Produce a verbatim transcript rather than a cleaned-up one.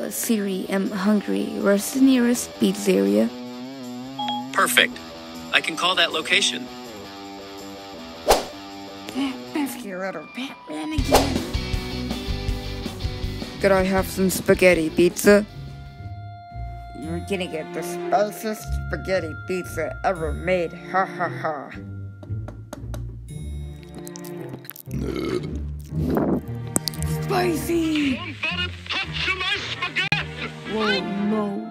Uh, Siri, I'm hungry. Where's the nearest pizzeria? Perfect. I can call that location. That pesky little Batman again. Could I have some spaghetti pizza? You're gonna get the spiciest spaghetti pizza ever made. Ha ha ha. Spicy! Don't let it touch my spaghetti! Whoa, no.